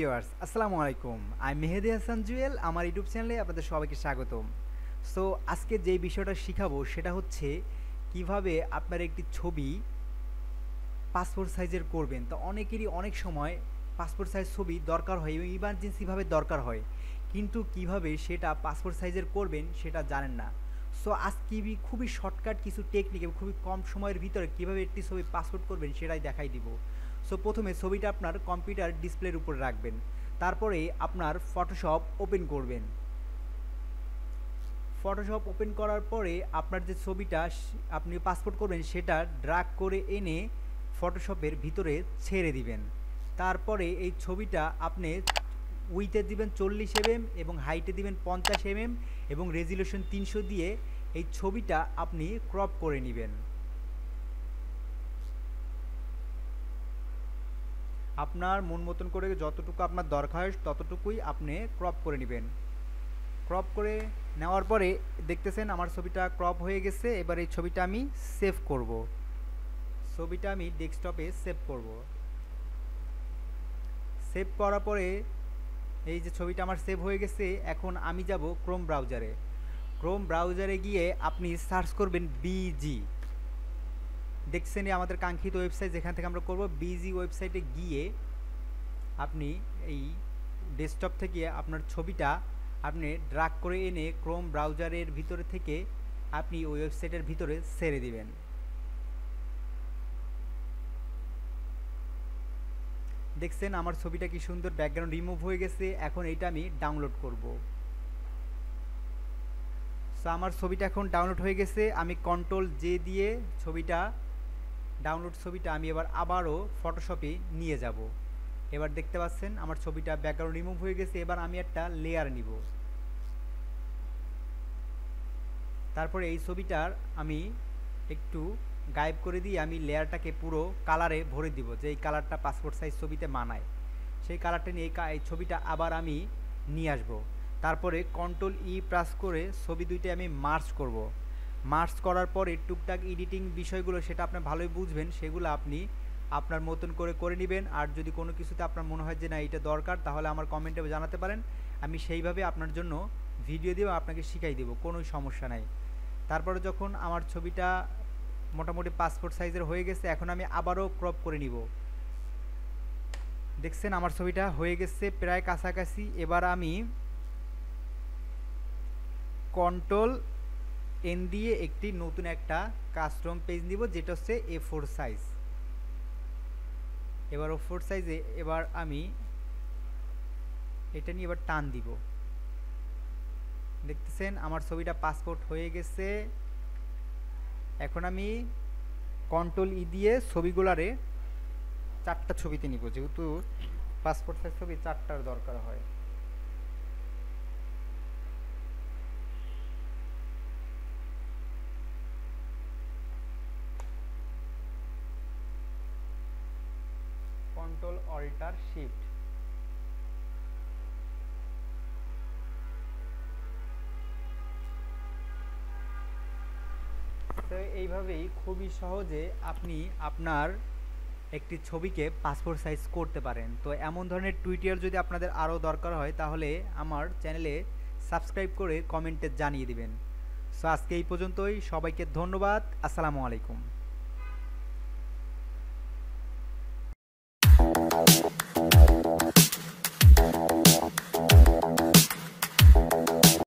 Viewers আসসালামু আলাইকুম। আমি মেহেদি হাসান জুয়েল, আমার ইউটিউব চ্যানেলে আপনাদের সবাইকে স্বাগতম। সো আজকে যে বিষয়টা শিখাবো সেটা হচ্ছে কিভাবে আপনার একটি ছবি পাসপোর্ট সাইজের করবেন। তো অনেকেরই অনেক সময় পাসপোর্ট সাইজ ছবি দরকার হয় এবং ইমার্জেন্সিভাবে দরকার হয়, কিন্তু কিভাবে সেটা পাসপোর্ট সাইজের করবেন সেটা জানেন না। সো আজকে খুবই শর্টকাট কিছু টেকনিক এবং খুবই কম সময়ের ভিতরে কিভাবে একটি ছবি পাসপোর্ট করবেন সেটাই দেখাই দিব। সো প্রথমে ছবিটা আপনার কম্পিউটার ডিসপ্লের উপরে রাখবেন, তারপরে আপনার ফটোশপ ওপেন করবেন। ফটোশপ ওপেন করার পরে আপনার যে ছবিটা আপনি পাসপোর্ট করবেন সেটা ড্র্যাগ করে এনে ফটোশপের ভিতরে ছেড়ে দিবেন। তারপরে এই ছবিটা আপনি উইথে দিবেন 40 mm এবং হাইটে দিবেন 50 mm এবং রেজুলেশন 300 দিয়ে এই ছবিটা আপনি ক্রপ করে নেবেন। আপনার মন মতন করে যতটুকু আপনার দরকার হয় ততটুকুই আপনি ক্রপ করে নেবেন। ক্রপ করে নেওয়ার পরে দেখতেছেন আমার ছবিটা ক্রপ হয়ে গেছে। এবার এই ছবিটা আমি সেভ করব। ছবিটা আমি ডেস্কটপে সেভ করব। সেভ করার পরে এই যে ছবিটা আমার সেভ হয়ে গেছে, এখন আমি যাব ক্রোম ব্রাউজারে। ক্রোম ব্রাউজারে গিয়ে আপনি সার্চ করবেন বিজি। দেখছেনই আমাদের কাঙ্ক্ষিত ওয়েবসাইট যেখান থেকে আমরা করব। বিজি ওয়েবসাইটে গিয়ে আপনি এই ডেস্কটপ থেকে আপনার ছবিটা আপনি ড্র্যাগ করে এনে ক্রোম ব্রাউজারের ভিতরে থেকে আপনি ওই ওয়েবসাইটের ভিতরে ছেড়ে দিবেন। দেখছেন আমার ছবিটা কি সুন্দর ব্যাকগ্রাউন্ড রিমুভ হয়ে গেছে। এখন এটা আমি ডাউনলোড করব। সো আমার ছবিটা এখন ডাউনলোড হয়ে গেছে। আমি Ctrl+J দিয়ে ছবিটা ডাউনলোড ছবিটা আমি এবার আবারও ফটোশপে নিয়ে যাব। এবার দেখতে পাচ্ছেন আমার ছবিটা ব্যাকগ্রাউন্ড রিমুভ হয়ে গেছে। এবার আমি একটা লেয়ার নিব। তারপরে এই ছবিটার আমি একটু গায়েব করে দিয়ে আমি লেয়ারটাকে পুরো কালারে ভরে দিব, যে এই কালারটা পাসপোর্ট সাইজ ছবিতে মানায়। সেই কালারটা নিয়ে এই ছবিটা আবার আমি নিয়ে আসব। তারপরে Ctrl+E প্রেস করে ছবি দুইটা আমি মার্জ করব। মার্জ করার পরে টুকটাক এডিটিং বিষয়গুলো সেটা আপনি ভালোই বুঝবেন, সেগুলো আপনি আপনার মতন করে নেবেন। আর যদি কোনো কিছুতে আপনার মনে হয় যে না এটা দরকার, তাহলে আমার কমেন্টে জানাতে পারেন, আমি সেইভাবে আপনার জন্য ভিডিও দিয়ে আপনাকে শিখাই দেব, কোনো সমস্যা নাই। তারপরে যখন আমার ছবিটা মোটামুটি পাসপোর্ট সাইজের হয়ে গেছে, এখন আমি আবারও ক্রপ করে নিব। দেখছেন আমার ছবিটা হয়ে গেছে প্রায় কাছাকাছি। এবার আমি Ctrl+N দিয়ে একটি নতুন একটা কাস্টম পেজ নিব, যেটা হচ্ছে A4 সাইজ। এবার A4 সাইজে এবার আমি এটা নিয়ে এবার টান দিব। দেখতেছেন আমার ছবিটা পাসপোর্ট হয়ে গেছে। এখন আমি Ctrl+E দিয়ে ছবিগুলারে 4টা ছবিতে নিব, যেহেতু পাসপোর্ট সাইজ ছবি 4টার দরকার হয়। Ctrl+Alt+Shift। তো এইভাবেই খুবই সহজে আপনি আপনার একটি ছবিকে পাসপোর্ট সাইজ করতে পারেন। তো এমন ধরনের টিউটোরিয়াল যদি আপনাদের আরও দরকার হয় তাহলে আমার চ্যানেলে সাবস্ক্রাইব করে কমেন্টে জানিয়ে দিবেন। সো আজকে এই পর্যন্তই। সবাইকে ধন্যবাদ। আসসালামু আলাইকুম।